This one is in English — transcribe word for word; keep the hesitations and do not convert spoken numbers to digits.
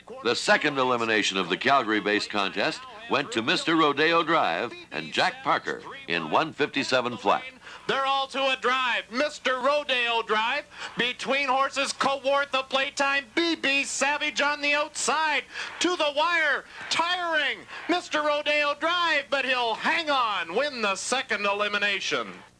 The second elimination of the Calgary-based contest went to Mister Rodeo Drive and Jack Parker in one fifty-seven flat. They're all to a drive. Mister Rodeo Drive. Between horses, Coworth, Playtime, B B Savage on the outside. To the wire, tiring. Mister Rodeo Drive, but he'll hang on, win the second elimination.